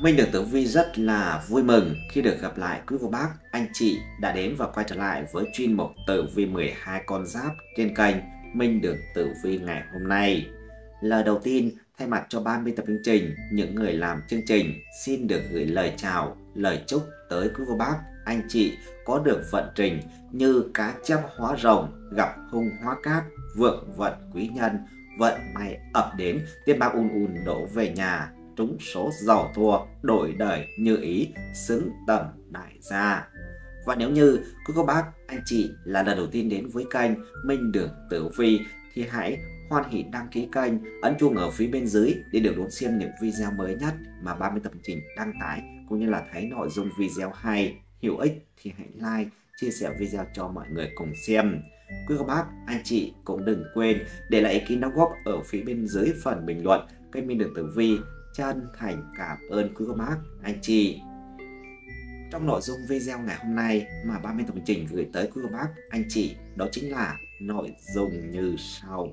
Mình được Tử Vi rất là vui mừng khi được gặp lại quý cô bác, anh chị đã đến và quay trở lại với chuyên mục Tử Vi 12 con giáp trên kênh Minh Đường Tử Vi ngày hôm nay. Lời đầu tiên, thay mặt cho ban biên tập chương trình, những người làm chương trình xin được gửi lời chào, lời chúc tới quý cô bác, anh chị có được vận trình như cá chép hóa rồng, gặp hung hóa cát, vượng vận quý nhân, vận may ập đến, tiền bạc ùn ùn đổ về nhà, trúng số giàu thua, đổi đời như ý, xứng tầm đại gia. Và nếu như quý cô bác, anh chị là lần đầu tiên đến với kênh Minh Đường Tử Vi thì hãy hoan hỉ đăng ký kênh, ấn chuông ở phía bên dưới để được đón xem những video mới nhất mà ban biên tập chương trình đăng tải, cũng như là thấy nội dung video hay, hữu ích thì hãy like, chia sẻ video cho mọi người cùng xem. Quý cô bác, anh chị cũng đừng quên để lại ý kiến đóng góp ở phía bên dưới phần bình luận. Kênh Minh Đường Tử Vi chân thành cảm ơn quý cô bác, anh chị. Trong nội dung video ngày hôm nay mà ban biên tập chương trình gửi tới quý cô bác, anh chị đó chính là nội dung như sau.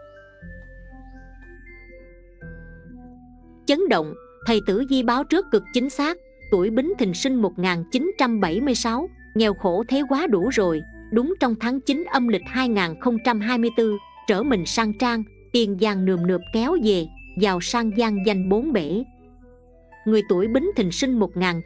Chấn động, thầy Tử Vi báo trước cực chính xác. Tuổi Bính Thìn sinh 1976, nghèo khổ thế quá đủ rồi. Đúng trong tháng 9 âm lịch 2024, trở mình sang trang, tiền vàng nườm nượp kéo về, giàu sang giang danh bốn bể. Người tuổi Bính Thìn sinh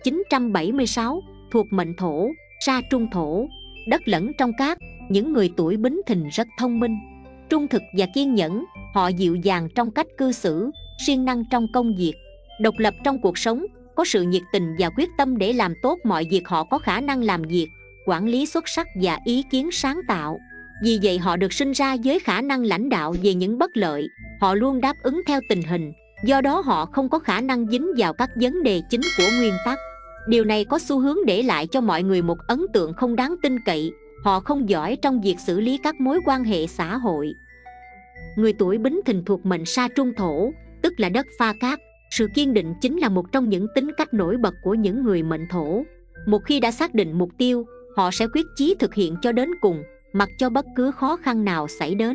1976, thuộc mệnh thổ, sa trung thổ, đất lẫn trong cát. Những người tuổi Bính Thìn rất thông minh, trung thực và kiên nhẫn. Họ dịu dàng trong cách cư xử, siêng năng trong công việc, độc lập trong cuộc sống, có sự nhiệt tình và quyết tâm để làm tốt mọi việc. Họ có khả năng làm việc, quản lý xuất sắc và ý kiến sáng tạo. Vì vậy họ được sinh ra với khả năng lãnh đạo về những bất lợi. Họ luôn đáp ứng theo tình hình, do đó họ không có khả năng dính vào các vấn đề chính của nguyên tắc. Điều này có xu hướng để lại cho mọi người một ấn tượng không đáng tin cậy. Họ không giỏi trong việc xử lý các mối quan hệ xã hội. Người tuổi Bính Thìn thuộc mệnh sa trung thổ, tức là đất pha cát. Sự kiên định chính là một trong những tính cách nổi bật của những người mệnh thổ. Một khi đã xác định mục tiêu, họ sẽ quyết chí thực hiện cho đến cùng, mặc cho bất cứ khó khăn nào xảy đến.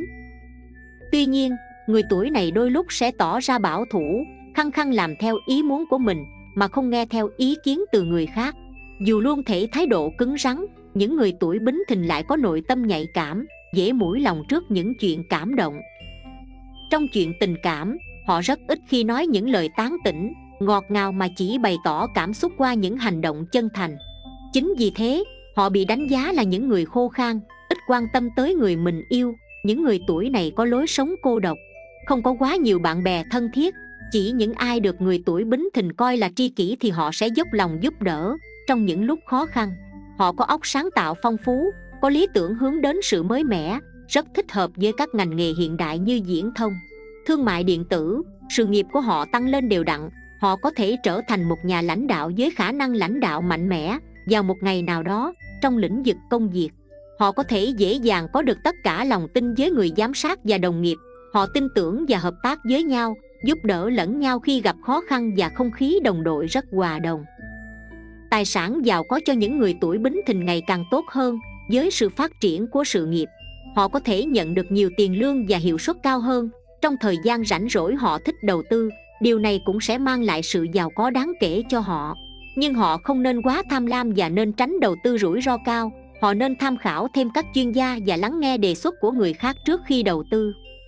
Tuy nhiên, người tuổi này đôi lúc sẽ tỏ ra bảo thủ, khăng khăng làm theo ý muốn của mình mà không nghe theo ý kiến từ người khác. Dù luôn thể thái độ cứng rắn, những người tuổi Bính Thìn lại có nội tâm nhạy cảm, dễ mũi lòng trước những chuyện cảm động. Trong chuyện tình cảm, họ rất ít khi nói những lời tán tỉnh, ngọt ngào mà chỉ bày tỏ cảm xúc qua những hành động chân thành. Chính vì thế, họ bị đánh giá là những người khô khan, ít quan tâm tới người mình yêu. Những người tuổi này có lối sống cô độc, không có quá nhiều bạn bè thân thiết. Chỉ những ai được người tuổi Bính Thìn coi là tri kỷ thì họ sẽ dốc lòng giúp đỡ trong những lúc khó khăn. Họ có óc sáng tạo phong phú, có lý tưởng hướng đến sự mới mẻ, rất thích hợp với các ngành nghề hiện đại như viễn thông, thương mại điện tử. Sự nghiệp của họ tăng lên đều đặn. Họ có thể trở thành một nhà lãnh đạo với khả năng lãnh đạo mạnh mẽ vào một ngày nào đó trong lĩnh vực công việc. Họ có thể dễ dàng có được tất cả lòng tin với người giám sát và đồng nghiệp. Họ tin tưởng và hợp tác với nhau, giúp đỡ lẫn nhau khi gặp khó khăn, và không khí đồng đội rất hòa đồng. Tài sản giàu có cho những người tuổi Bính Thìn ngày càng tốt hơn. Với sự phát triển của sự nghiệp, họ có thể nhận được nhiều tiền lương và hiệu suất cao hơn. Trong thời gian rảnh rỗi họ thích đầu tư, điều này cũng sẽ mang lại sự giàu có đáng kể cho họ. Nhưng họ không nên quá tham lam và nên tránh đầu tư rủi ro cao. Họ nên tham khảo thêm các chuyên gia và lắng nghe đề xuất của người khác trước khi đầu tư.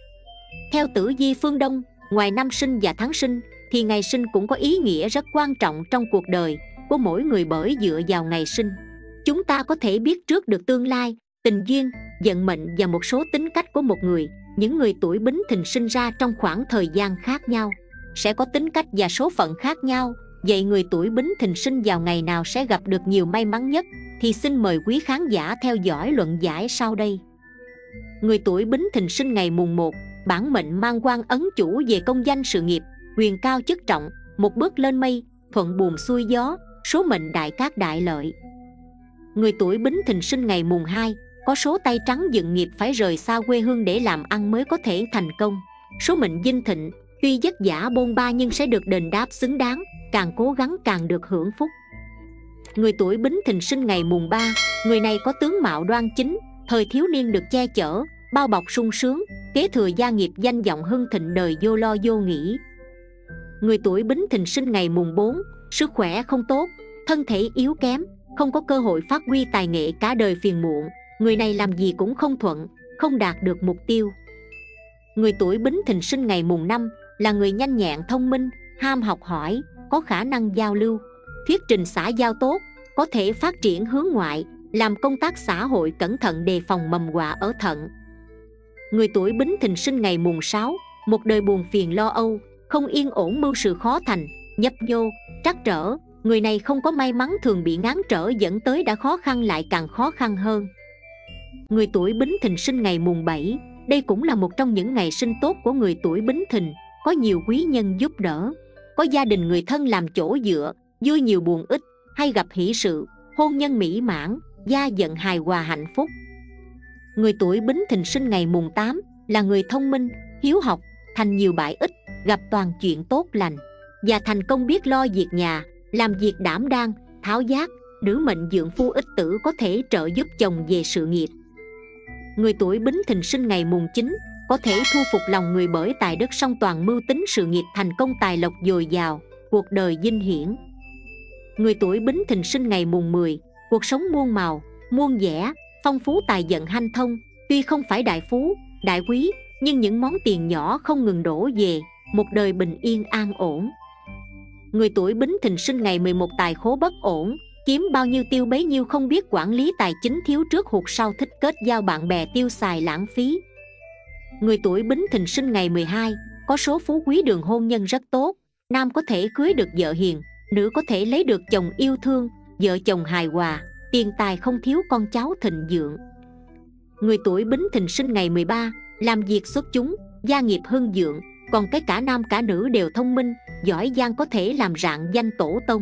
Theo Tử Vi phương Đông, ngoài năm sinh và tháng sinh thì ngày sinh cũng có ý nghĩa rất quan trọng trong cuộc đời của mỗi người, bởi dựa vào ngày sinh, chúng ta có thể biết trước được tương lai, tình duyên, vận mệnh và một số tính cách của một người. Những người tuổi Bính Thìn sinh ra trong khoảng thời gian khác nhau sẽ có tính cách và số phận khác nhau. Vậy người tuổi Bính Thìn sinh vào ngày nào sẽ gặp được nhiều may mắn nhất? Thì xin mời quý khán giả theo dõi luận giải sau đây. Người tuổi Bính Thìn sinh ngày mùng 1, bản mệnh mang quan ấn chủ về công danh sự nghiệp, quyền cao chức trọng, một bước lên mây, thuận buồm xuôi gió, số mệnh đại cát đại lợi. Người tuổi Bính Thìn sinh ngày mùng 2, có số tay trắng dựng nghiệp, phải rời xa quê hương để làm ăn mới có thể thành công. Số mệnh dinh thịnh, tuy vất vả bôn ba nhưng sẽ được đền đáp xứng đáng, càng cố gắng càng được hưởng phúc. Người tuổi Bính Thìn sinh ngày mùng 3, người này có tướng mạo đoan chính, thời thiếu niên được che chở, bao bọc sung sướng, kế thừa gia nghiệp, danh vọng hưng thịnh, đời vô lo vô nghĩ. Người tuổi Bính Thìn sinh ngày mùng 4, sức khỏe không tốt, thân thể yếu kém, không có cơ hội phát huy tài nghệ, cả đời phiền muộn. Người này làm gì cũng không thuận, không đạt được mục tiêu. Người tuổi Bính Thìn sinh ngày mùng 5 là người nhanh nhẹn thông minh, ham học hỏi, có khả năng giao lưu, thuyết trình xã giao tốt, có thể phát triển hướng ngoại, làm công tác xã hội cẩn thận đề phòng mầm họa ở thận. Người tuổi Bính Thìn sinh ngày mùng 6, một đời buồn phiền lo âu, không yên ổn, mưu sự khó thành, nhấp nhô, trắc trở. Người này không có may mắn, thường bị ngáng trở, dẫn tới đã khó khăn lại càng khó khăn hơn. Người tuổi Bính Thìn sinh ngày mùng 7, đây cũng là một trong những ngày sinh tốt của người tuổi Bính Thìn, có nhiều quý nhân giúp đỡ, có gia đình người thân làm chỗ dựa, vui nhiều buồn ít, hay gặp hỷ sự, hôn nhân mỹ mãn, gia vận hài hòa hạnh phúc. Người tuổi Bính Thìn sinh ngày mùng 8 là người thông minh, hiếu học, thành nhiều bại ít, gặp toàn chuyện tốt lành và thành công, biết lo việc nhà, làm việc đảm đang, tháo vát. Nữ mệnh dưỡng phu ích tử, có thể trợ giúp chồng về sự nghiệp. Người tuổi Bính Thìn sinh ngày mùng 9 có thể thu phục lòng người bởi tài đức song toàn, mưu tính sự nghiệp thành công, tài lộc dồi dào, cuộc đời vinh hiển. Người tuổi Bính Thìn sinh ngày mùng 10, cuộc sống muôn màu, muôn vẻ, phong phú, tài vận hanh thông. Tuy không phải đại phú, đại quý, nhưng những món tiền nhỏ không ngừng đổ về, một đời bình yên an ổn. Người tuổi Bính Thìn sinh ngày 11, tài khố bất ổn, kiếm bao nhiêu tiêu bấy nhiêu, không biết quản lý tài chính, thiếu trước hụt sau, thích kết giao bạn bè tiêu xài lãng phí. Người tuổi Bính Thìn sinh ngày 12, có số phú quý, đường hôn nhân rất tốt, nam có thể cưới được vợ hiền, nữ có thể lấy được chồng yêu thương, vợ chồng hài hòa, tiền tài không thiếu, con cháu thịnh vượng. Người tuổi Bính Thìn sinh ngày 13, làm việc xuất chúng, gia nghiệp hưng vượng, còn cái cả nam cả nữ đều thông minh, giỏi giang, có thể làm rạng danh tổ tông.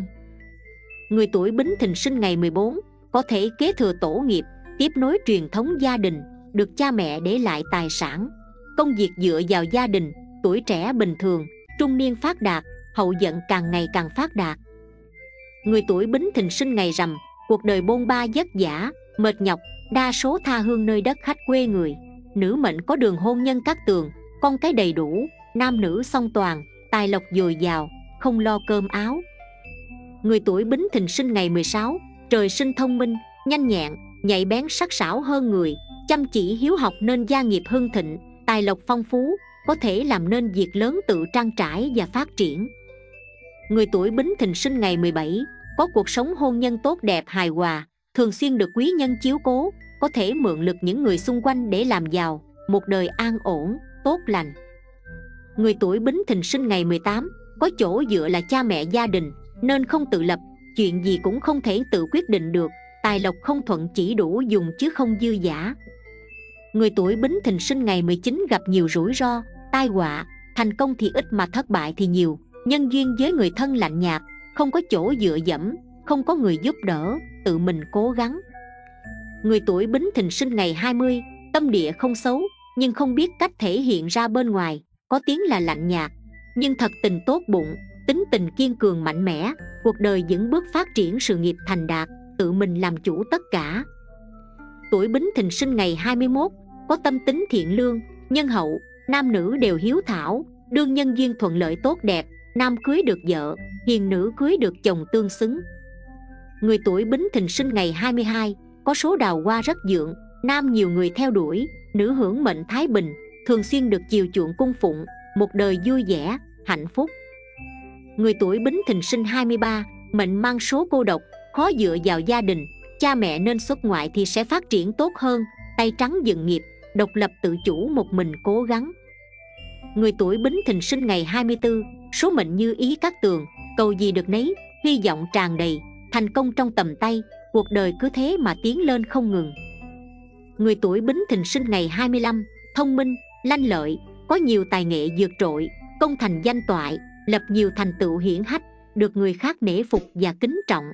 Người tuổi Bính Thìn sinh ngày 14, có thể kế thừa tổ nghiệp, tiếp nối truyền thống gia đình, được cha mẹ để lại tài sản. Công việc dựa vào gia đình, tuổi trẻ bình thường, trung niên phát đạt, hậu vận càng ngày càng phát đạt. Người tuổi Bính Thìn sinh ngày Rằm, cuộc đời bôn ba vất vả, mệt nhọc, đa số tha hương nơi đất khách quê người. Nữ mệnh có đường hôn nhân cát tường, con cái đầy đủ, nam nữ song toàn, tài lộc dồi dào, không lo cơm áo. Người tuổi Bính Thìn sinh ngày 16, trời sinh thông minh, nhanh nhẹn, nhạy bén, sắc sảo hơn người, chăm chỉ hiếu học nên gia nghiệp hưng thịnh, tài lộc phong phú, có thể làm nên việc lớn, tự trang trải và phát triển. Người tuổi Bính Thìn sinh ngày 17, có cuộc sống hôn nhân tốt đẹp hài hòa, thường xuyên được quý nhân chiếu cố, có thể mượn lực những người xung quanh để làm giàu, một đời an ổn, tốt lành. Người tuổi Bính Thìn sinh ngày 18, có chỗ dựa là cha mẹ gia đình, nên không tự lập, chuyện gì cũng không thể tự quyết định được, tài lộc không thuận, chỉ đủ dùng chứ không dư dả. Người tuổi Bính Thìn sinh ngày 19 gặp nhiều rủi ro, tai họa, thành công thì ít mà thất bại thì nhiều, nhân duyên với người thân lạnh nhạt, không có chỗ dựa dẫm, không có người giúp đỡ, tự mình cố gắng. Người tuổi Bính Thìn sinh ngày 20, tâm địa không xấu, nhưng không biết cách thể hiện ra bên ngoài, có tiếng là lạnh nhạt, nhưng thật tình tốt bụng, tính tình kiên cường mạnh mẽ, cuộc đời vững bước phát triển sự nghiệp thành đạt, tự mình làm chủ tất cả. Tuổi Bính Thìn sinh ngày 21, có tâm tính thiện lương, nhân hậu, nam nữ đều hiếu thảo, đương nhân duyên thuận lợi tốt đẹp, nam cưới được vợ, hiền nữ cưới được chồng tương xứng. Người tuổi Bính Thìn sinh ngày 22, có số đào hoa rất vượng, nam nhiều người theo đuổi, nữ hưởng mệnh thái bình, thường xuyên được chiều chuộng cung phụng, một đời vui vẻ, hạnh phúc. Người tuổi Bính Thìn sinh 23, mệnh mang số cô độc, khó dựa vào gia đình, cha mẹ nên xuất ngoại thì sẽ phát triển tốt hơn, tay trắng dựng nghiệp, độc lập tự chủ, một mình cố gắng. Người tuổi Bính Thìn sinh ngày 24, số mệnh như ý cát tường, cầu gì được nấy, hy vọng tràn đầy, thành công trong tầm tay, cuộc đời cứ thế mà tiến lên không ngừng. Người tuổi Bính Thìn sinh ngày 25, thông minh, lanh lợi, có nhiều tài nghệ vượt trội, công thành danh toại, lập nhiều thành tựu hiển hách, được người khác nể phục và kính trọng.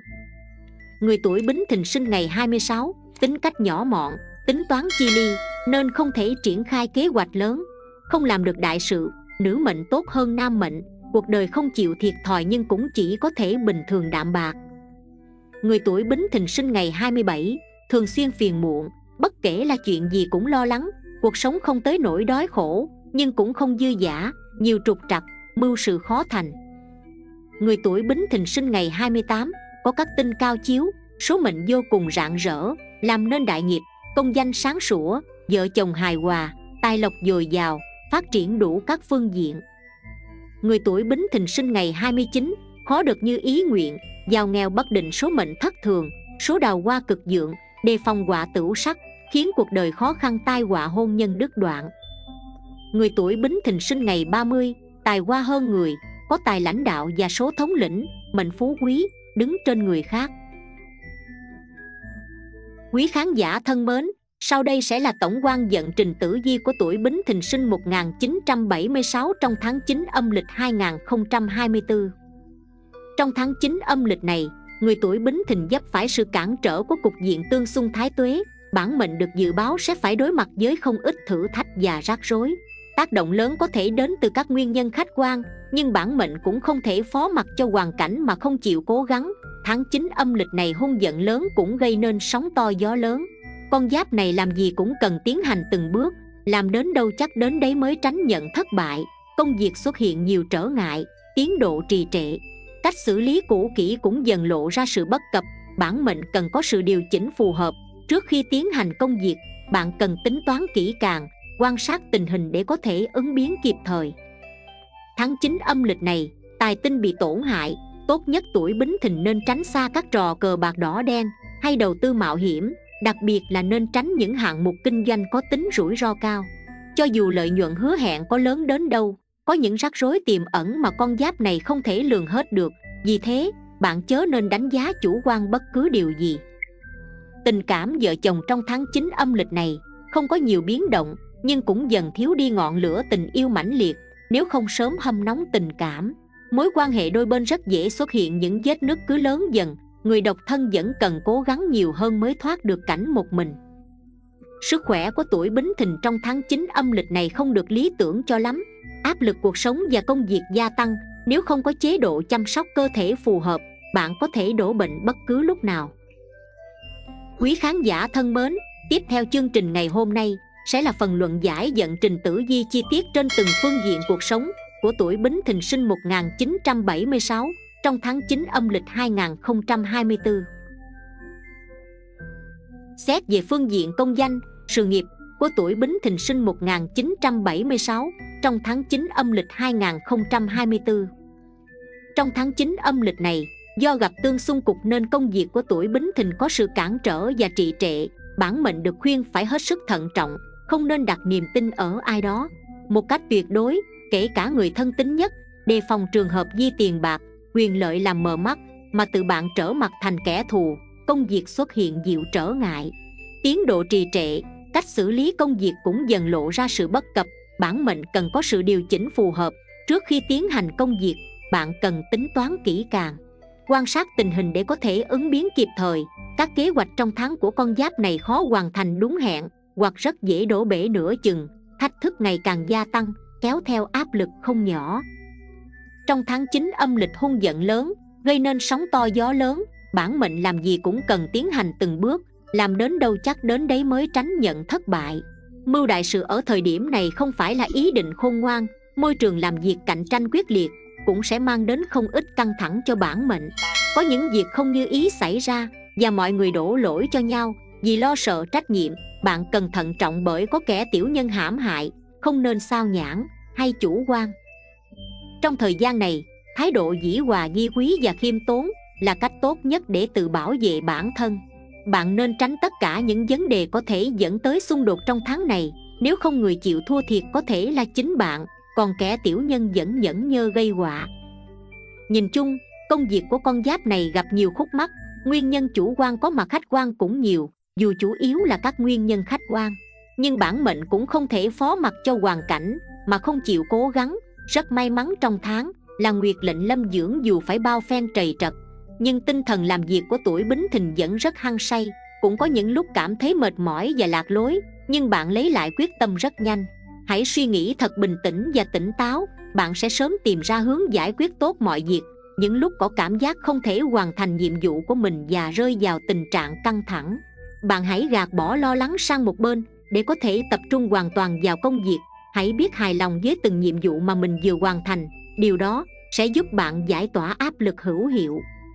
Người tuổi Bính Thìn sinh ngày 26, tính cách nhỏ mọn, tính toán chi ly, nên không thể triển khai kế hoạch lớn, không làm được đại sự. Nữ mệnh tốt hơn nam mệnh, cuộc đời không chịu thiệt thòi nhưng cũng chỉ có thể bình thường đạm bạc. Người tuổi Bính Thìn sinh ngày 27, thường xuyên phiền muộn, bất kể là chuyện gì cũng lo lắng, cuộc sống không tới nỗi đói khổ, nhưng cũng không dư dả, nhiều trục trặc, mưu sự khó thành. Người tuổi Bính Thìn sinh ngày 28, có các tinh cao chiếu, số mệnh vô cùng rạng rỡ, làm nên đại nghiệp, công danh sáng sủa, vợ chồng hài hòa, tài lộc dồi dào, phát triển đủ các phương diện. Người tuổi Bính Thìn sinh ngày 29, khó được như ý nguyện, giàu nghèo bất định, số mệnh thất thường, số đào hoa cực vượng, đề phòng họa tửu sắc, khiến cuộc đời khó khăn, tai họa hôn nhân đứt đoạn. Người tuổi Bính Thìn sinh ngày 30, tài hoa hơn người, có tài lãnh đạo và số thống lĩnh, mệnh phú quý, đứng trên người khác. Quý khán giả thân mến, sau đây sẽ là tổng quan vận trình tử vi của tuổi Bính Thìn sinh 1976 trong tháng 9 âm lịch 2024. Trong tháng 9 âm lịch này, người tuổi Bính Thìn vấp phải sự cản trở của cục diện tương xung thái tuế, bản mệnh được dự báo sẽ phải đối mặt với không ít thử thách và rắc rối. Tác động lớn có thể đến từ các nguyên nhân khách quan, nhưng bản mệnh cũng không thể phó mặc cho hoàn cảnh mà không chịu cố gắng. Tháng 9 âm lịch này hung vận lớn cũng gây nên sóng to gió lớn. Con giáp này làm gì cũng cần tiến hành từng bước, làm đến đâu chắc đến đấy mới tránh nhận thất bại. Công việc xuất hiện nhiều trở ngại, tiến độ trì trệ. Cách xử lý cũ kỹ cũng dần lộ ra sự bất cập, bản mệnh cần có sự điều chỉnh phù hợp. Trước khi tiến hành công việc, bạn cần tính toán kỹ càng, quan sát tình hình để có thể ứng biến kịp thời. Tháng 9 âm lịch này, tài tinh bị tổn hại, tốt nhất tuổi Bính Thìn nên tránh xa các trò cờ bạc đỏ đen hay đầu tư mạo hiểm, đặc biệt là nên tránh những hạng mục kinh doanh có tính rủi ro cao. Cho dù lợi nhuận hứa hẹn có lớn đến đâu, có những rắc rối tiềm ẩn mà con giáp này không thể lường hết được, vì thế bạn chớ nên đánh giá chủ quan bất cứ điều gì. Tình cảm vợ chồng trong tháng 9 âm lịch này không có nhiều biến động, nhưng cũng dần thiếu đi ngọn lửa tình yêu mãnh liệt. Nếu không sớm hâm nóng tình cảm, mối quan hệ đôi bên rất dễ xuất hiện những vết nứt cứ lớn dần. Người độc thân vẫn cần cố gắng nhiều hơn mới thoát được cảnh một mình. Sức khỏe của tuổi Bính Thìn trong tháng 9 âm lịch này không được lý tưởng cho lắm. Áp lực cuộc sống và công việc gia tăng, nếu không có chế độ chăm sóc cơ thể phù hợp, bạn có thể đổ bệnh bất cứ lúc nào. Quý khán giả thân mến, tiếp theo chương trình ngày hôm nay sẽ là phần luận giải vận trình tử vi chi tiết trên từng phương diện cuộc sống của tuổi Bính Thìn sinh 1976 trong tháng 9 âm lịch 2024. Xét về phương diện công danh, sự nghiệp của tuổi Bính Thìn sinh 1976 trong tháng 9 âm lịch 2024. Trong tháng 9 âm lịch này, do gặp tương xung cục nên công việc của tuổi Bính Thìn có sự cản trở và trì trệ. Bản mệnh được khuyên phải hết sức thận trọng, không nên đặt niềm tin ở ai đó một cách tuyệt đối, kể cả người thân tín nhất, đề phòng trường hợp di tiền bạc, quyền lợi làm mờ mắt mà tự bạn trở mặt thành kẻ thù. Công việc xuất hiện nhiều trở ngại, tiến độ trì trệ, cách xử lý công việc cũng dần lộ ra sự bất cập. Bản mệnh cần có sự điều chỉnh phù hợp. Trước khi tiến hành công việc, bạn cần tính toán kỹ càng, quan sát tình hình để có thể ứng biến kịp thời. Các kế hoạch trong tháng của con giáp này khó hoàn thành đúng hẹn, hoặc rất dễ đổ bể nửa chừng. Thách thức ngày càng gia tăng, kéo theo áp lực không nhỏ. Trong tháng 9 âm lịch hung vận lớn, gây nên sóng to gió lớn. Bản mệnh làm gì cũng cần tiến hành từng bước, làm đến đâu chắc đến đấy mới tránh nhận thất bại. Mưu đại sự ở thời điểm này không phải là ý định khôn ngoan. Môi trường làm việc cạnh tranh quyết liệt cũng sẽ mang đến không ít căng thẳng cho bản mệnh. Có những việc không như ý xảy ra và mọi người đổ lỗi cho nhau vì lo sợ trách nhiệm. Bạn cần thận trọng bởi có kẻ tiểu nhân hãm hại, không nên sao nhãng hay chủ quan. Trong thời gian này, thái độ dĩ hòa vi quý và khiêm tốn là cách tốt nhất để tự bảo vệ bản thân. Bạn nên tránh tất cả những vấn đề có thể dẫn tới xung đột trong tháng này. Nếu không, người chịu thua thiệt có thể là chính bạn, còn kẻ tiểu nhân vẫn nhẫn nhơ gây họa. Nhìn chung, công việc của con giáp này gặp nhiều khúc mắc. Nguyên nhân chủ quan có mà khách quan cũng nhiều. Dù chủ yếu là các nguyên nhân khách quan, nhưng bản mệnh cũng không thể phó mặc cho hoàn cảnh mà không chịu cố gắng. Rất may mắn trong tháng là nguyệt lệnh lâm dưỡng, dù phải bao phen trầy trật, nhưng tinh thần làm việc của tuổi Bính Thìn vẫn rất hăng say. Cũng có những lúc cảm thấy mệt mỏi và lạc lối, nhưng bạn lấy lại quyết tâm rất nhanh. Hãy suy nghĩ thật bình tĩnh và tỉnh táo, bạn sẽ sớm tìm ra hướng giải quyết tốt mọi việc. Những lúc có cảm giác không thể hoàn thành nhiệm vụ của mình và rơi vào tình trạng căng thẳng, bạn hãy gạt bỏ lo lắng sang một bên để có thể tập trung hoàn toàn vào công việc. Hãy biết hài lòng với từng nhiệm vụ mà mình vừa hoàn thành. Điều đó sẽ giúp bạn giải tỏa áp lực hữu hiệu.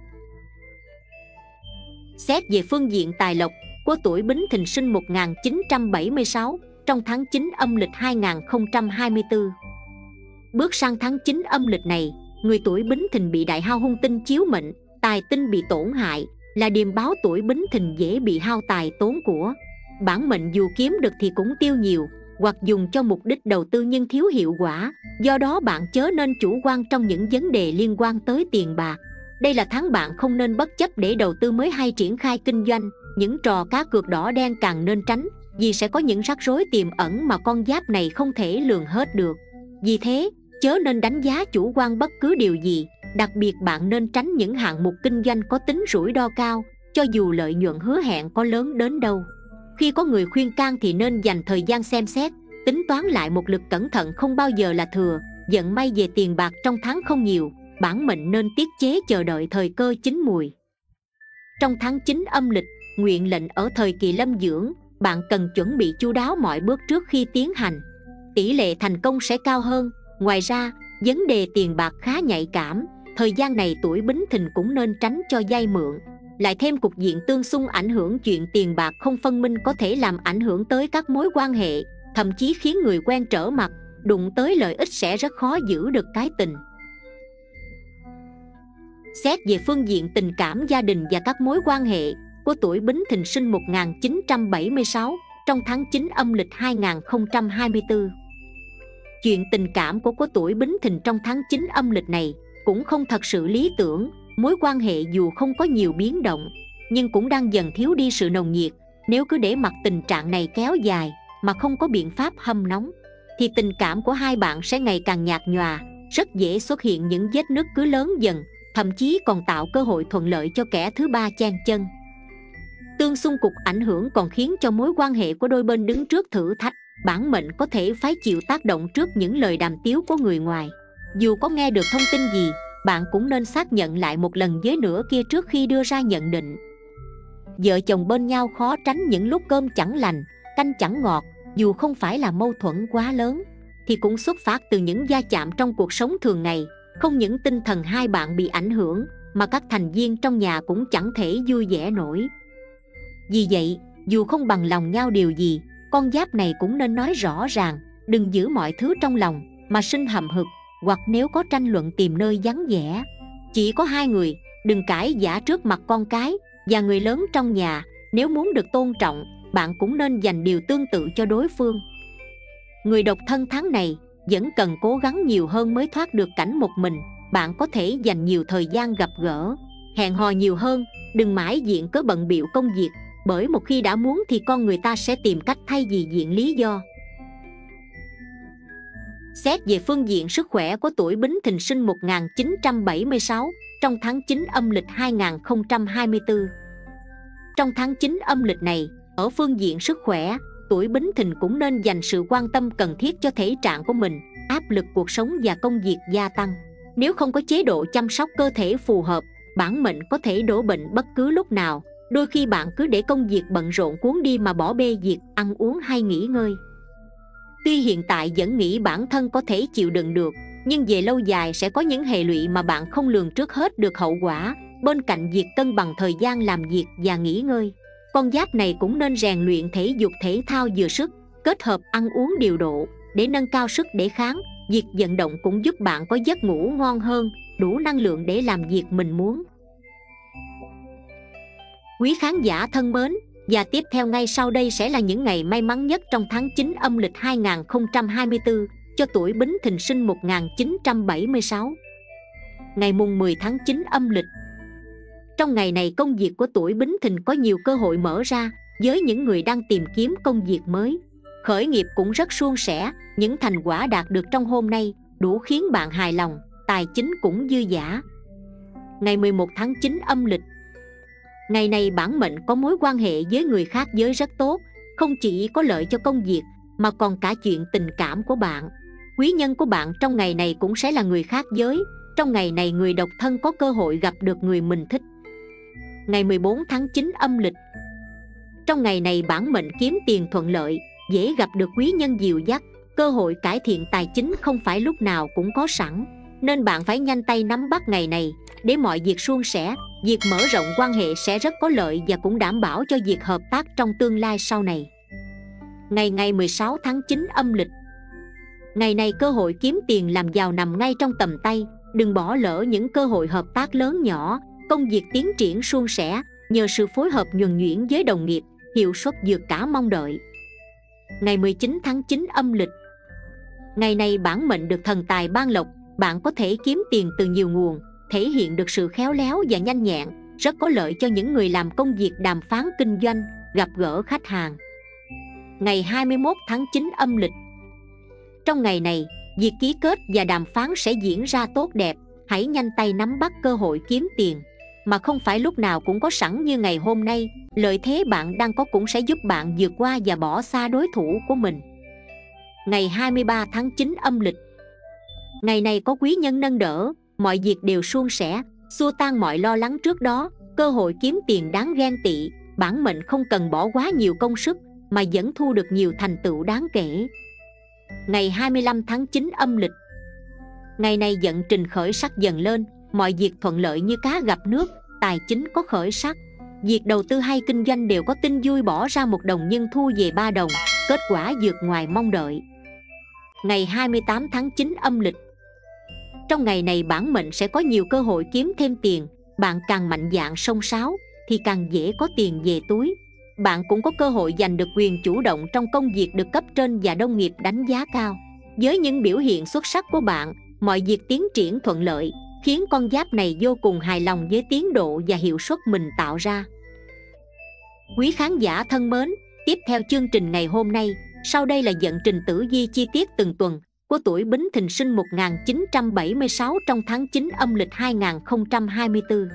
Xét về phương diện tài lộc, của tuổi Bính Thìn sinh 1976 trong tháng 9 âm lịch 2024. Bước sang tháng 9 âm lịch này, người tuổi Bính Thìn bị đại hao hung tinh chiếu mệnh, tài tinh bị tổn hại, là điềm báo tuổi Bính Thìn dễ bị hao tài tốn của. Bản mệnh dù kiếm được thì cũng tiêu nhiều, hoặc dùng cho mục đích đầu tư nhưng thiếu hiệu quả. Do đó bạn chớ nên chủ quan trong những vấn đề liên quan tới tiền bạc. Đây là tháng bạn không nên bất chấp để đầu tư mới hay triển khai kinh doanh. Những trò cá cược đỏ đen càng nên tránh, vì sẽ có những rắc rối tiềm ẩn mà con giáp này không thể lường hết được. Vì thế, chớ nên đánh giá chủ quan bất cứ điều gì. Đặc biệt bạn nên tránh những hạng mục kinh doanh có tính rủi ro cao, cho dù lợi nhuận hứa hẹn có lớn đến đâu. Khi có người khuyên can thì nên dành thời gian xem xét, tính toán lại một lượt cẩn thận, không bao giờ là thừa. Vận may về tiền bạc trong tháng không nhiều, bản mệnh nên tiết chế chờ đợi thời cơ chín mùi. Trong tháng 9 âm lịch, nguyện lệnh ở thời kỳ lâm dưỡng, bạn cần chuẩn bị chu đáo mọi bước trước khi tiến hành. Tỷ lệ thành công sẽ cao hơn. Ngoài ra, vấn đề tiền bạc khá nhạy cảm, thời gian này tuổi Bính Thìn cũng nên tránh cho vay mượn. Lại thêm cục diện tương xung ảnh hưởng chuyện tiền bạc không phân minh có thể làm ảnh hưởng tới các mối quan hệ, thậm chí khiến người quen trở mặt, đụng tới lợi ích sẽ rất khó giữ được cái tình. Xét về phương diện tình cảm gia đình và các mối quan hệ, của tuổi Bính Thìn sinh 1976 trong tháng 9 âm lịch 2024. Chuyện tình cảm của tuổi Bính Thìn trong tháng 9 âm lịch này cũng không thật sự lý tưởng. Mối quan hệ dù không có nhiều biến động, nhưng cũng đang dần thiếu đi sự nồng nhiệt. Nếu cứ để mặc tình trạng này kéo dài mà không có biện pháp hâm nóng, thì tình cảm của hai bạn sẽ ngày càng nhạt nhòa, rất dễ xuất hiện những vết nứt cứ lớn dần, thậm chí còn tạo cơ hội thuận lợi cho kẻ thứ ba chen chân. Tương xung cục ảnh hưởng còn khiến cho mối quan hệ của đôi bên đứng trước thử thách. Bản mệnh có thể phải chịu tác động trước những lời đàm tiếu của người ngoài. Dù có nghe được thông tin gì, bạn cũng nên xác nhận lại một lần với nửa kia trước khi đưa ra nhận định. Vợ chồng bên nhau khó tránh những lúc cơm chẳng lành, canh chẳng ngọt. Dù không phải là mâu thuẫn quá lớn, thì cũng xuất phát từ những va chạm trong cuộc sống thường ngày. Không những tinh thần hai bạn bị ảnh hưởng, mà các thành viên trong nhà cũng chẳng thể vui vẻ nổi. Vì vậy, dù không bằng lòng nhau điều gì, con giáp này cũng nên nói rõ ràng, đừng giữ mọi thứ trong lòng mà sinh hậm hực, hoặc nếu có tranh luận tìm nơi vắng vẻ. Chỉ có hai người, đừng cãi vã trước mặt con cái và người lớn trong nhà. Nếu muốn được tôn trọng, bạn cũng nên dành điều tương tự cho đối phương. Người độc thân tháng này vẫn cần cố gắng nhiều hơn mới thoát được cảnh một mình. Bạn có thể dành nhiều thời gian gặp gỡ, hẹn hò nhiều hơn. Đừng mãi diện cớ bận bịu công việc, bởi một khi đã muốn thì con người ta sẽ tìm cách thay vì diện lý do. Xét về phương diện sức khỏe của tuổi Bính Thìn sinh 1976 trong tháng 9 âm lịch 2024. Trong tháng 9 âm lịch này, ở phương diện sức khỏe, tuổi Bính Thìn cũng nên dành sự quan tâm cần thiết cho thể trạng của mình. Áp lực cuộc sống và công việc gia tăng. Nếu không có chế độ chăm sóc cơ thể phù hợp, bản mệnh có thể đổ bệnh bất cứ lúc nào. Đôi khi bạn cứ để công việc bận rộn cuốn đi mà bỏ bê việc ăn uống hay nghỉ ngơi. Tuy hiện tại vẫn nghĩ bản thân có thể chịu đựng được, nhưng về lâu dài sẽ có những hệ lụy mà bạn không lường trước hết được hậu quả. Bên cạnh việc cân bằng thời gian làm việc và nghỉ ngơi, con giáp này cũng nên rèn luyện thể dục thể thao vừa sức, kết hợp ăn uống điều độ để nâng cao sức đề kháng. Việc vận động cũng giúp bạn có giấc ngủ ngon hơn, đủ năng lượng để làm việc mình muốn. Quý khán giả thân mến, và tiếp theo ngay sau đây sẽ là những ngày may mắn nhất trong tháng 9 âm lịch 2024 cho tuổi Bính Thìn sinh 1976. Ngày mùng 10 tháng 9 âm lịch. Trong ngày này, công việc của tuổi Bính Thìn có nhiều cơ hội mở ra với những người đang tìm kiếm công việc mới. Khởi nghiệp cũng rất suôn sẻ, những thành quả đạt được trong hôm nay đủ khiến bạn hài lòng, tài chính cũng dư dả. Ngày 11 tháng 9 âm lịch. Ngày này bản mệnh có mối quan hệ với người khác giới rất tốt, không chỉ có lợi cho công việc mà còn cả chuyện tình cảm của bạn. Quý nhân của bạn trong ngày này cũng sẽ là người khác giới. Trong ngày này, người độc thân có cơ hội gặp được người mình thích. Ngày 14 tháng 9 âm lịch. Trong ngày này bản mệnh kiếm tiền thuận lợi, dễ gặp được quý nhân dìu dắt. Cơ hội cải thiện tài chính không phải lúc nào cũng có sẵn. nên bạn phải nhanh tay nắm bắt ngày này để mọi việc suôn sẻ. Việc mở rộng quan hệ sẽ rất có lợi và cũng đảm bảo cho việc hợp tác trong tương lai sau này. Ngày 16 tháng 9 âm lịch. Ngày này cơ hội kiếm tiền làm giàu nằm ngay trong tầm tay. Đừng bỏ lỡ những cơ hội hợp tác lớn nhỏ, công việc tiến triển suôn sẻ nhờ sự phối hợp nhuần nhuyễn với đồng nghiệp, hiệu suất vượt cả mong đợi. Ngày 19 tháng 9 âm lịch. Ngày này bản mệnh được thần tài ban lộc, bạn có thể kiếm tiền từ nhiều nguồn, thể hiện được sự khéo léo và nhanh nhẹn, rất có lợi cho những người làm công việc đàm phán kinh doanh, gặp gỡ khách hàng. Ngày 21 tháng 9 âm lịch. Trong ngày này, việc ký kết và đàm phán sẽ diễn ra tốt đẹp. Hãy nhanh tay nắm bắt cơ hội kiếm tiền, mà không phải lúc nào cũng có sẵn như ngày hôm nay. Lợi thế bạn đang có cũng sẽ giúp bạn vượt qua và bỏ xa đối thủ của mình. Ngày 23 tháng 9 âm lịch. Ngày này có quý nhân nâng đỡ, mọi việc đều suôn sẻ, xua tan mọi lo lắng trước đó. Cơ hội kiếm tiền đáng ghen tị, bản mệnh không cần bỏ quá nhiều công sức mà vẫn thu được nhiều thành tựu đáng kể. Ngày 25 tháng 9 âm lịch. Ngày này vận trình khởi sắc dần lên, mọi việc thuận lợi như cá gặp nước, tài chính có khởi sắc. Việc đầu tư hay kinh doanh đều có tin vui, bỏ ra 1 đồng nhưng thu về 3 đồng, kết quả vượt ngoài mong đợi. Ngày 28 tháng 9 âm lịch. Trong ngày này bản mệnh sẽ có nhiều cơ hội kiếm thêm tiền. Bạn càng mạnh dạn xông xáo thì càng dễ có tiền về túi. Bạn cũng có cơ hội giành được quyền chủ động trong công việc, được cấp trên và đồng nghiệp đánh giá cao. Với những biểu hiện xuất sắc của bạn, mọi việc tiến triển thuận lợi, khiến con giáp này vô cùng hài lòng với tiến độ và hiệu suất mình tạo ra. Quý khán giả thân mến, tiếp theo chương trình ngày hôm nay, sau đây là vận trình tử vi chi tiết từng tuần của tuổi Bính Thìn sinh 1976 trong tháng 9 âm lịch 2024.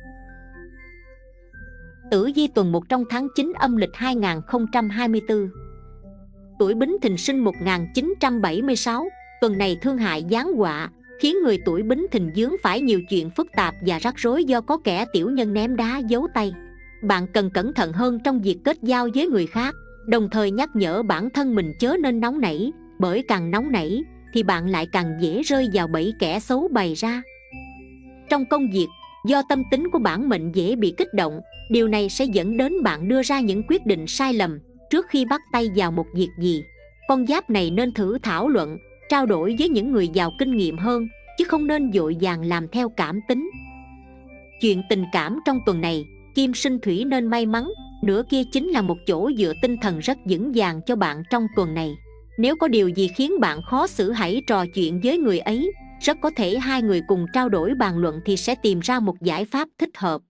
Tử vi tuần 1 trong tháng 9 âm lịch 2024. Tuổi Bính Thìn sinh 1976, tuần này thương hại giáng họa, khiến người tuổi Bính Thìn vướng phải nhiều chuyện phức tạp và rắc rối do có kẻ tiểu nhân ném đá giấu tay. Bạn cần cẩn thận hơn trong việc kết giao với người khác, đồng thời nhắc nhở bản thân mình chớ nên nóng nảy, bởi càng nóng nảy thì bạn lại càng dễ rơi vào bẫy kẻ xấu bày ra. Trong công việc, do tâm tính của bản mệnh dễ bị kích động, điều này sẽ dẫn đến bạn đưa ra những quyết định sai lầm trước khi bắt tay vào một việc gì. Con giáp này nên thử thảo luận, trao đổi với những người giàu kinh nghiệm hơn, chứ không nên vội vàng làm theo cảm tính. Chuyện tình cảm trong tuần này, kim sinh thủy nên may mắn, nửa kia chính là một chỗ dựa tinh thần rất vững vàng cho bạn trong tuần này. Nếu có điều gì khiến bạn khó xử, hãy trò chuyện với người ấy, rất có thể hai người cùng trao đổi bàn luận thì sẽ tìm ra một giải pháp thích hợp.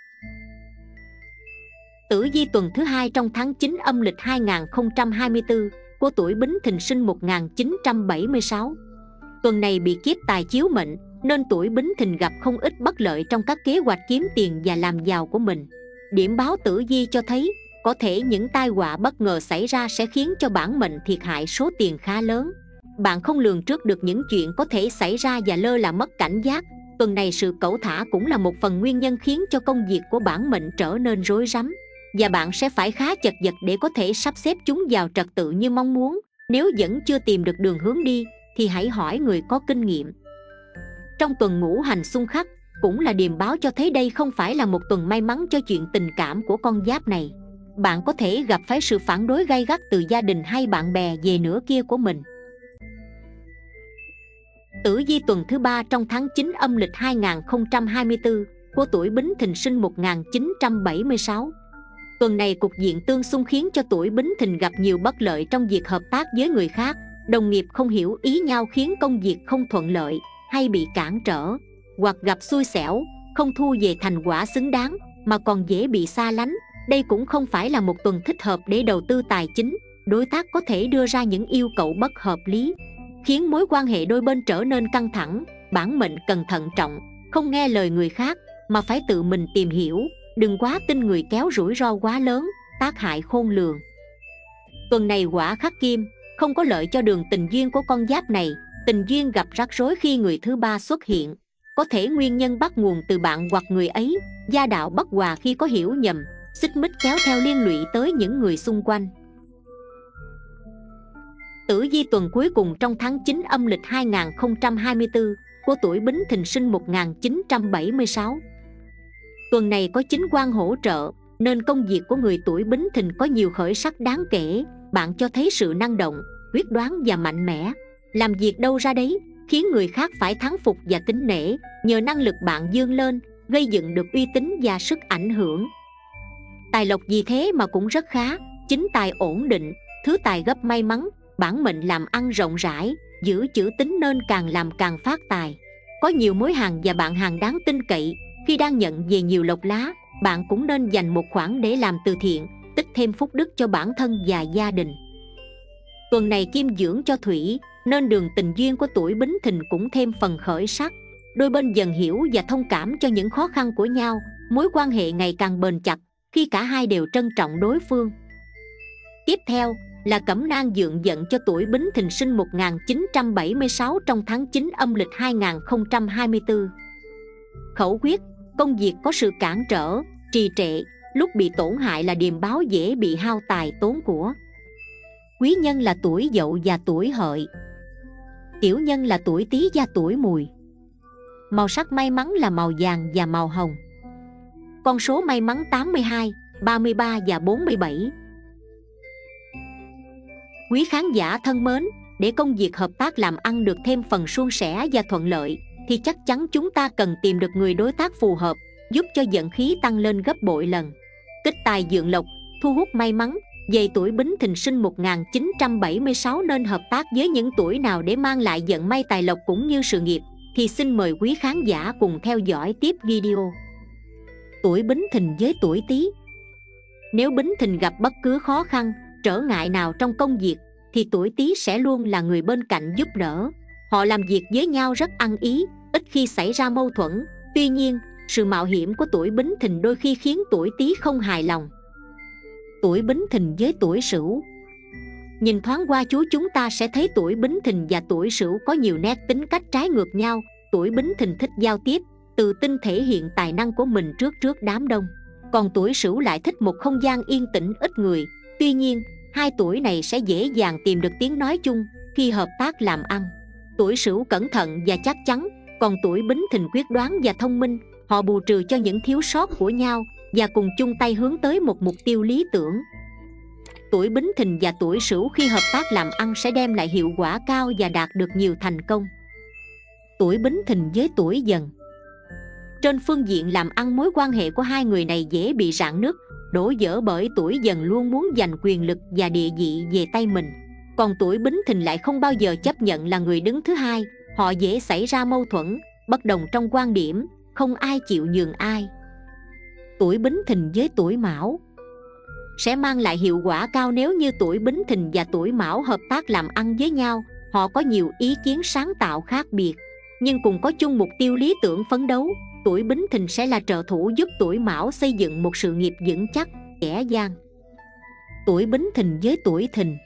Tử vi tuần thứ 2 trong tháng 9 âm lịch 2024 của tuổi Bính Thìn sinh 1976. Tuần này bị kiếp tài chiếu mệnh, nên tuổi Bính Thìn gặp không ít bất lợi trong các kế hoạch kiếm tiền và làm giàu của mình. Điểm báo tử vi cho thấy, có thể những tai họa bất ngờ xảy ra sẽ khiến cho bản mệnh thiệt hại số tiền khá lớn. Bạn không lường trước được những chuyện có thể xảy ra và lơ là mất cảnh giác. Tuần này sự cẩu thả cũng là một phần nguyên nhân khiến cho công việc của bản mệnh trở nên rối rắm, và bạn sẽ phải khá chật vật để có thể sắp xếp chúng vào trật tự như mong muốn. Nếu vẫn chưa tìm được đường hướng đi thì hãy hỏi người có kinh nghiệm. Trong tuần ngũ hành xung khắc cũng là điềm báo cho thấy đây không phải là một tuần may mắn cho chuyện tình cảm của con giáp này. Bạn có thể gặp phải sự phản đối gay gắt từ gia đình hay bạn bè về nửa kia của mình. Tử vi tuần thứ 3 trong tháng 9 âm lịch 2024 của tuổi Bính Thìn sinh 1976. Tuần này cục diện tương xung khiến cho tuổi Bính Thìn gặp nhiều bất lợi trong việc hợp tác với người khác. Đồng nghiệp không hiểu ý nhau khiến công việc không thuận lợi hay bị cản trở, hoặc gặp xui xẻo, không thu về thành quả xứng đáng mà còn dễ bị xa lánh. Đây cũng không phải là một tuần thích hợp để đầu tư tài chính. Đối tác có thể đưa ra những yêu cầu bất hợp lý, khiến mối quan hệ đôi bên trở nên căng thẳng. Bản mệnh cần thận trọng, không nghe lời người khác mà phải tự mình tìm hiểu. Đừng quá tin người kéo rủi ro quá lớn, tác hại khôn lường. Tuần này hỏa khắc kim, không có lợi cho đường tình duyên của con giáp này. Tình duyên gặp rắc rối khi người thứ ba xuất hiện. Có thể nguyên nhân bắt nguồn từ bạn hoặc người ấy. Gia đạo bất hòa khi có hiểu nhầm, xích mích kéo theo liên lụy tới những người xung quanh. Tử vi tuần cuối cùng trong tháng 9 âm lịch 2024 của tuổi Bính Thìn sinh 1976. Tuần này có chính quan hỗ trợ nên công việc của người tuổi Bính Thìn có nhiều khởi sắc đáng kể. Bạn cho thấy sự năng động, quyết đoán và mạnh mẽ. Làm việc đâu ra đấy, khiến người khác phải thán phục và kính nể. Nhờ năng lực bạn vươn lên, gây dựng được uy tín và sức ảnh hưởng. Tài lộc vì thế mà cũng rất khá. Chính tài ổn định, thứ tài gấp may mắn. Bản mệnh làm ăn rộng rãi, giữ chữ tín nên càng làm càng phát tài. Có nhiều mối hàng và bạn hàng đáng tin cậy. Khi đang nhận về nhiều lộc lá, bạn cũng nên dành một khoản để làm từ thiện, tích thêm phúc đức cho bản thân và gia đình. Tuần này kim dưỡng cho thủy, nên đường tình duyên của tuổi Bính Thìn cũng thêm phần khởi sắc. Đôi bên dần hiểu và thông cảm cho những khó khăn của nhau, mối quan hệ ngày càng bền chặt khi cả hai đều trân trọng đối phương. Tiếp theo là cẩm nang dượng vận cho tuổi Bính Thìn sinh 1976 trong tháng 9 âm lịch 2024. Khẩu quyết: công việc có sự cản trở, trì trệ, lúc bị tổn hại là điềm báo dễ bị hao tài tốn của. Quý nhân là tuổi Dậu và tuổi Hợi. Tiểu nhân là tuổi Tý và tuổi Mùi. Màu sắc may mắn là màu vàng và màu hồng. Con số may mắn 82, 33 và 47. Quý khán giả thân mến, để công việc hợp tác làm ăn được thêm phần suôn sẻ và thuận lợi thì chắc chắn chúng ta cần tìm được người đối tác phù hợp, giúp cho vận khí tăng lên gấp bội lần. Kích tài dượng lộc, thu hút may mắn. Về tuổi Bính Thìn sinh 1976 nên hợp tác với những tuổi nào để mang lại vận may tài lộc cũng như sự nghiệp thì xin mời quý khán giả cùng theo dõi tiếp video. Tuổi Bính Thìn với tuổi Tý. Nếu Bính Thìn gặp bất cứ khó khăn, trở ngại nào trong công việc thì tuổi Tý sẽ luôn là người bên cạnh giúp đỡ. Họ làm việc với nhau rất ăn ý, ít khi xảy ra mâu thuẫn. Tuy nhiên, sự mạo hiểm của tuổi Bính Thìn đôi khi khiến tuổi Tý không hài lòng. Tuổi Bính Thìn với tuổi Sửu. Nhìn thoáng qua chú chúng ta sẽ thấy tuổi Bính Thìn và tuổi Sửu có nhiều nét tính cách trái ngược nhau. Tuổi Bính Thìn thích giao tiếp, tự tin thể hiện tài năng của mình trước đám đông. Còn tuổi Sửu lại thích một không gian yên tĩnh ít người. Tuy nhiên, hai tuổi này sẽ dễ dàng tìm được tiếng nói chung khi hợp tác làm ăn. Tuổi Sửu cẩn thận và chắc chắn, còn tuổi Bính Thìn quyết đoán và thông minh. Họ bù trừ cho những thiếu sót của nhau và cùng chung tay hướng tới một mục tiêu lý tưởng. Tuổi Bính Thìn và tuổi Sửu khi hợp tác làm ăn sẽ đem lại hiệu quả cao và đạt được nhiều thành công. Tuổi Bính Thìn với tuổi Dần. Trên phương diện làm ăn, mối quan hệ của hai người này dễ bị rạn nứt, đổ vỡ bởi tuổi Dần luôn muốn giành quyền lực và địa vị về tay mình. Còn tuổi Bính Thìn lại không bao giờ chấp nhận là người đứng thứ hai. Họ dễ xảy ra mâu thuẫn, bất đồng trong quan điểm, không ai chịu nhường ai. Tuổi Bính Thìn với tuổi Mão. Sẽ mang lại hiệu quả cao nếu như tuổi Bính Thìn và tuổi Mão hợp tác làm ăn với nhau. Họ có nhiều ý kiến sáng tạo khác biệt, nhưng cùng có chung mục tiêu lý tưởng phấn đấu. Tuổi Bính Thìn sẽ là trợ thủ giúp tuổi Mão xây dựng một sự nghiệp vững chắc, dễ dàng. Tuổi Bính Thìn với tuổi Thìn.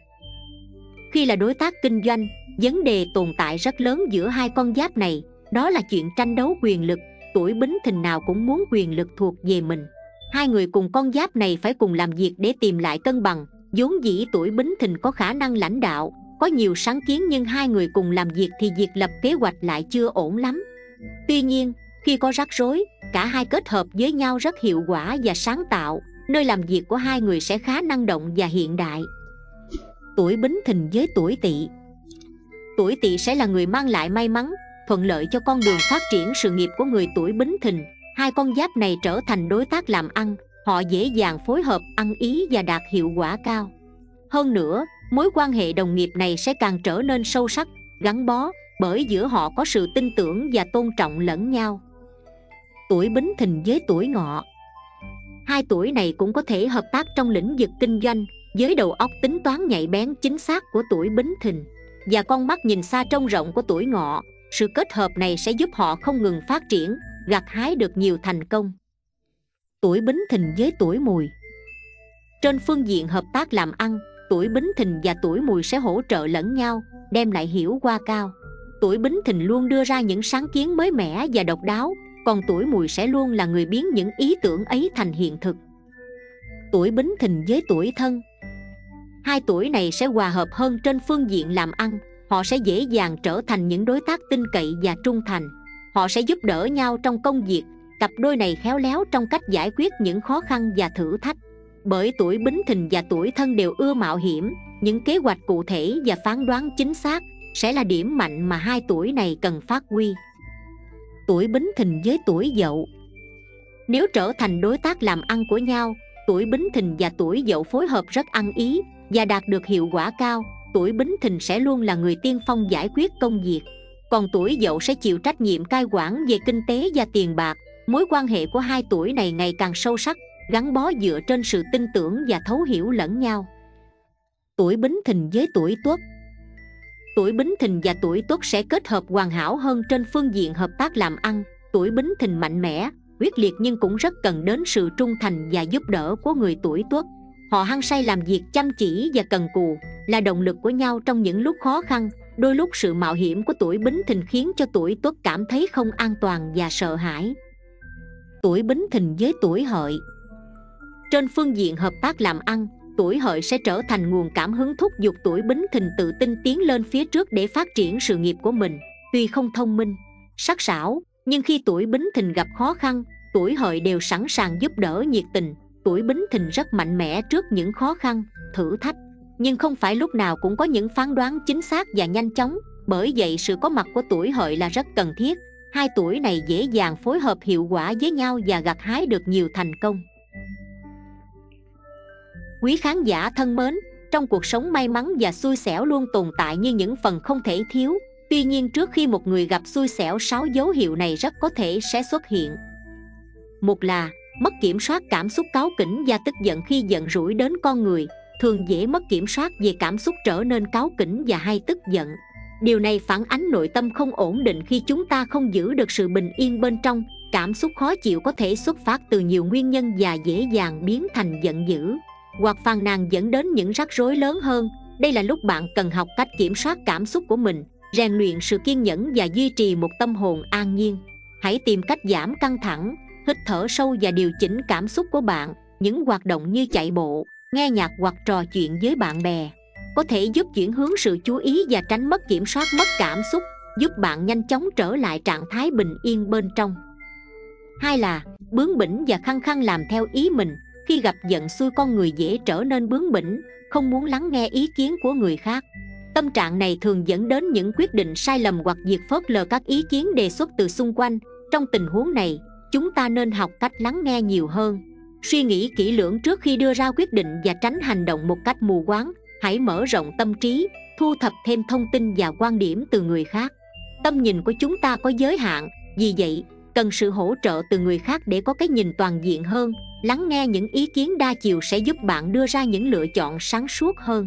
Khi là đối tác kinh doanh, vấn đề tồn tại rất lớn giữa hai con giáp này, đó là chuyện tranh đấu quyền lực. Tuổi Bính Thìn nào cũng muốn quyền lực thuộc về mình. Hai người cùng con giáp này phải cùng làm việc để tìm lại cân bằng. Vốn dĩ tuổi Bính Thìn có khả năng lãnh đạo, có nhiều sáng kiến, nhưng hai người cùng làm việc thì việc lập kế hoạch lại chưa ổn lắm. Tuy nhiên, khi có rắc rối, cả hai kết hợp với nhau rất hiệu quả và sáng tạo. Nơi làm việc của hai người sẽ khá năng động và hiện đại. Tuổi Bính Thìn với tuổi Tỵ. Tuổi Tỵ sẽ là người mang lại may mắn, thuận lợi cho con đường phát triển sự nghiệp của người tuổi Bính Thìn. Hai con giáp này trở thành đối tác làm ăn, họ dễ dàng phối hợp, ăn ý và đạt hiệu quả cao. Hơn nữa, mối quan hệ đồng nghiệp này sẽ càng trở nên sâu sắc, gắn bó, bởi giữa họ có sự tin tưởng và tôn trọng lẫn nhau. Tuổi Bính Thìn với tuổi Ngọ. Hai tuổi này cũng có thể hợp tác trong lĩnh vực kinh doanh, với đầu óc tính toán nhạy bén chính xác của tuổi Bính Thìn và con mắt nhìn xa trông rộng của tuổi Ngọ. Sự kết hợp này sẽ giúp họ không ngừng phát triển, gặt hái được nhiều thành công. Tuổi Bính Thìn với tuổi Mùi. Trên phương diện hợp tác làm ăn, tuổi Bính Thìn và tuổi Mùi sẽ hỗ trợ lẫn nhau, đem lại hiệu quả cao. Tuổi Bính Thìn luôn đưa ra những sáng kiến mới mẻ và độc đáo, còn tuổi Mùi sẽ luôn là người biến những ý tưởng ấy thành hiện thực. Tuổi Bính Thìn với tuổi Thân. Hai tuổi này sẽ hòa hợp hơn trên phương diện làm ăn. Họ sẽ dễ dàng trở thành những đối tác tin cậy và trung thành. Họ sẽ giúp đỡ nhau trong công việc. Cặp đôi này khéo léo trong cách giải quyết những khó khăn và thử thách. Bởi tuổi Bính Thìn và tuổi Thân đều ưa mạo hiểm, những kế hoạch cụ thể và phán đoán chính xác sẽ là điểm mạnh mà hai tuổi này cần phát huy. Tuổi Bính Thìn với tuổi Dậu. Nếu trở thành đối tác làm ăn của nhau, tuổi Bính Thìn và tuổi Dậu phối hợp rất ăn ý và đạt được hiệu quả cao. Tuổi Bính Thìn sẽ luôn là người tiên phong giải quyết công việc, còn tuổi Dậu sẽ chịu trách nhiệm cai quản về kinh tế và tiền bạc. Mối quan hệ của hai tuổi này ngày càng sâu sắc, gắn bó dựa trên sự tin tưởng và thấu hiểu lẫn nhau. Tuổi Bính Thìn với tuổi Tuất. Tuổi Bính Thìn và tuổi Tuất sẽ kết hợp hoàn hảo hơn trên phương diện hợp tác làm ăn. Tuổi Bính Thìn mạnh mẽ, quyết liệt nhưng cũng rất cần đến sự trung thành và giúp đỡ của người tuổi Tuất. Họ hăng say làm việc chăm chỉ và cần cù, là động lực của nhau trong những lúc khó khăn. Đôi lúc sự mạo hiểm của tuổi Bính Thìn khiến cho tuổi Tuất cảm thấy không an toàn và sợ hãi. Tuổi Bính Thìn với tuổi Hợi. Trên phương diện hợp tác làm ăn, tuổi Hợi sẽ trở thành nguồn cảm hứng thúc giục tuổi Bính Thìn tự tin tiến lên phía trước để phát triển sự nghiệp của mình. Tuy không thông minh, sắc sảo, nhưng khi tuổi Bính Thìn gặp khó khăn, tuổi Hợi đều sẵn sàng giúp đỡ nhiệt tình. Tuổi Bính Thìn rất mạnh mẽ trước những khó khăn, thử thách, nhưng không phải lúc nào cũng có những phán đoán chính xác và nhanh chóng. Bởi vậy sự có mặt của tuổi Hợi là rất cần thiết. Hai tuổi này dễ dàng phối hợp hiệu quả với nhau và gặt hái được nhiều thành công. Quý khán giả thân mến, trong cuộc sống may mắn và xui xẻo luôn tồn tại như những phần không thể thiếu. Tuy nhiên trước khi một người gặp xui xẻo, 6 dấu hiệu này rất có thể sẽ xuất hiện. Một là mất kiểm soát cảm xúc, cáu kỉnh và tức giận. Khi giận rủi đến con người thường dễ mất kiểm soát về cảm xúc, trở nên cáu kỉnh và hay tức giận. Điều này phản ánh nội tâm không ổn định. Khi chúng ta không giữ được sự bình yên bên trong, cảm xúc khó chịu có thể xuất phát từ nhiều nguyên nhân và dễ dàng biến thành giận dữ hoặc phàn nàn, dẫn đến những rắc rối lớn hơn. Đây là lúc bạn cần học cách kiểm soát cảm xúc của mình, rèn luyện sự kiên nhẫn và duy trì một tâm hồn an nhiên. Hãy tìm cách giảm căng thẳng, hít thở sâu và điều chỉnh cảm xúc của bạn. Những hoạt động như chạy bộ, nghe nhạc hoặc trò chuyện với bạn bè có thể giúp chuyển hướng sự chú ý và tránh mất kiểm soát, mất cảm xúc, giúp bạn nhanh chóng trở lại trạng thái bình yên bên trong. Hai là bướng bỉnh và khăng khăng làm theo ý mình. Khi gặp giận xui, con người dễ trở nên bướng bỉnh, không muốn lắng nghe ý kiến của người khác. Tâm trạng này thường dẫn đến những quyết định sai lầm hoặc việc phớt lờ các ý kiến đề xuất từ xung quanh. Trong tình huống này, chúng ta nên học cách lắng nghe nhiều hơn, suy nghĩ kỹ lưỡng trước khi đưa ra quyết định và tránh hành động một cách mù quáng. Hãy mở rộng tâm trí, thu thập thêm thông tin và quan điểm từ người khác. Tầm nhìn của chúng ta có giới hạn, vì vậy cần sự hỗ trợ từ người khác để có cái nhìn toàn diện hơn. Lắng nghe những ý kiến đa chiều sẽ giúp bạn đưa ra những lựa chọn sáng suốt hơn.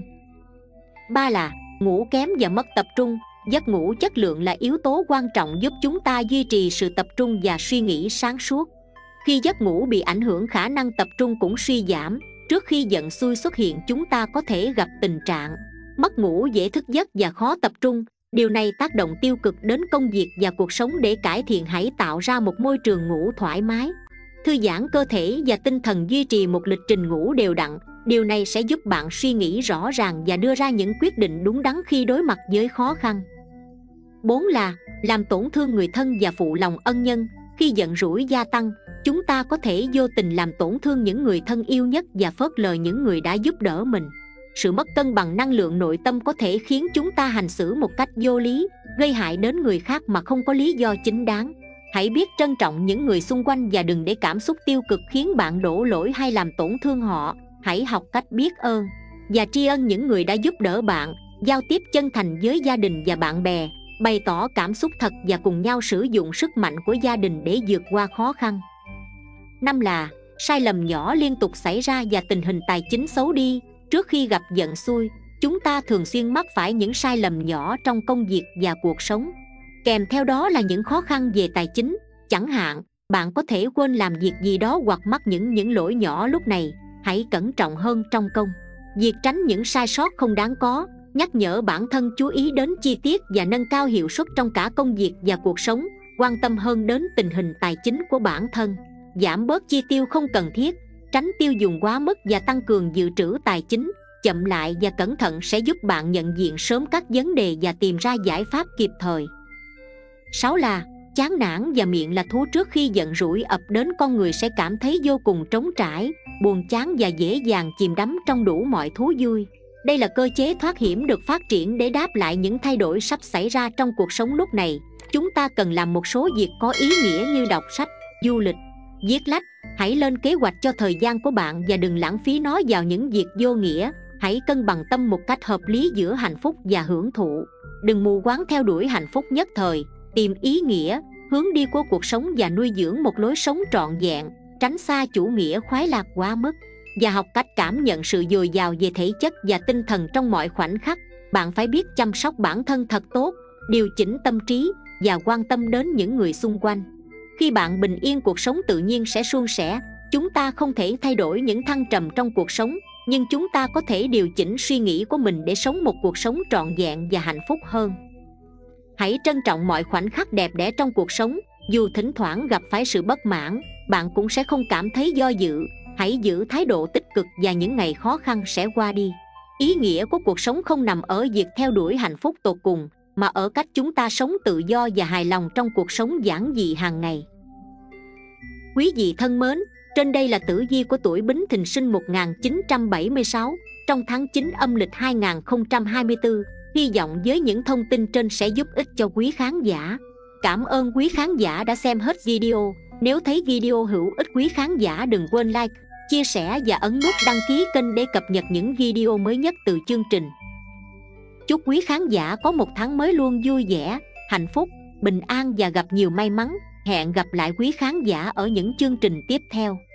Ba là ngủ kém và mất tập trung. Giấc ngủ chất lượng là yếu tố quan trọng giúp chúng ta duy trì sự tập trung và suy nghĩ sáng suốt. Khi giấc ngủ bị ảnh hưởng, khả năng tập trung cũng suy giảm. Trước khi giận xui xuất hiện, chúng ta có thể gặp tình trạng mất ngủ, dễ thức giấc và khó tập trung. Điều này tác động tiêu cực đến công việc và cuộc sống. Để cải thiện, hãy tạo ra một môi trường ngủ thoải mái, thư giãn cơ thể và tinh thần. Duy trì một lịch trình ngủ đều đặn. Điều này sẽ giúp bạn suy nghĩ rõ ràng và đưa ra những quyết định đúng đắn khi đối mặt với khó khăn. 4 là làm tổn thương người thân và phụ lòng ân nhân. Khi giận dỗi gia tăng, chúng ta có thể vô tình làm tổn thương những người thân yêu nhất và phớt lờ những người đã giúp đỡ mình. Sự mất cân bằng năng lượng nội tâm có thể khiến chúng ta hành xử một cách vô lý, gây hại đến người khác mà không có lý do chính đáng. Hãy biết trân trọng những người xung quanh và đừng để cảm xúc tiêu cực khiến bạn đổ lỗi hay làm tổn thương họ. Hãy học cách biết ơn và tri ân những người đã giúp đỡ bạn. Giao tiếp chân thành với gia đình và bạn bè, bày tỏ cảm xúc thật và cùng nhau sử dụng sức mạnh của gia đình để vượt qua khó khăn. 5 là sai lầm nhỏ liên tục xảy ra và tình hình tài chính xấu đi. Trước khi gặp giận xui, chúng ta thường xuyên mắc phải những sai lầm nhỏ trong công việc và cuộc sống. Kèm theo đó là những khó khăn về tài chính. Chẳng hạn, bạn có thể quên làm việc gì đó hoặc mắc những lỗi nhỏ. Lúc này, hãy cẩn trọng hơn trong công việc, tránh những sai sót không đáng có. Nhắc nhở bản thân chú ý đến chi tiết và nâng cao hiệu suất trong cả công việc và cuộc sống. Quan tâm hơn đến tình hình tài chính của bản thân, giảm bớt chi tiêu không cần thiết, tránh tiêu dùng quá mức và tăng cường dự trữ tài chính. chậm lại và cẩn thận sẽ giúp bạn nhận diện sớm các vấn đề và tìm ra giải pháp kịp thời. 6 là chán nản và miệng là thú. Trước khi giận rủi ập đến, con người sẽ cảm thấy vô cùng trống trải, buồn chán và dễ dàng chìm đắm trong đủ mọi thú vui. Đây là cơ chế thoát hiểm được phát triển để đáp lại những thay đổi sắp xảy ra trong cuộc sống lúc này. Chúng ta cần làm một số việc có ý nghĩa như đọc sách, du lịch, viết lách. Hãy lên kế hoạch cho thời gian của bạn và đừng lãng phí nó vào những việc vô nghĩa. Hãy cân bằng tâm một cách hợp lý giữa hạnh phúc và hưởng thụ. Đừng mù quáng theo đuổi hạnh phúc nhất thời. Tìm ý nghĩa, hướng đi của cuộc sống và nuôi dưỡng một lối sống trọn vẹn. Tránh xa chủ nghĩa khoái lạc quá mức và học cách cảm nhận sự dồi dào về thể chất và tinh thần trong mọi khoảnh khắc. Bạn phải biết chăm sóc bản thân thật tốt, điều chỉnh tâm trí và quan tâm đến những người xung quanh. Khi bạn bình yên, cuộc sống tự nhiên sẽ suôn sẻ. Chúng ta không thể thay đổi những thăng trầm trong cuộc sống, nhưng chúng ta có thể điều chỉnh suy nghĩ của mình để sống một cuộc sống trọn vẹn và hạnh phúc hơn. Hãy trân trọng mọi khoảnh khắc đẹp đẽ trong cuộc sống. Dù thỉnh thoảng gặp phải sự bất mãn, bạn cũng sẽ không cảm thấy do dự. Hãy giữ thái độ tích cực và những ngày khó khăn sẽ qua đi. Ý nghĩa của cuộc sống không nằm ở việc theo đuổi hạnh phúc tột cùng, mà ở cách chúng ta sống tự do và hài lòng trong cuộc sống giản dị hàng ngày. Quý vị thân mến, trên đây là tử vi của tuổi Bính Thìn sinh 1976 trong tháng 9 âm lịch 2024. Hy vọng với những thông tin trên sẽ giúp ích cho quý khán giả. Cảm ơn quý khán giả đã xem hết video. Nếu thấy video hữu ích, quý khán giả đừng quên like, chia sẻ và ấn nút đăng ký kênh để cập nhật những video mới nhất từ chương trình. Chúc quý khán giả có một tháng mới luôn vui vẻ, hạnh phúc, bình an và gặp nhiều may mắn. Hẹn gặp lại quý khán giả ở những chương trình tiếp theo.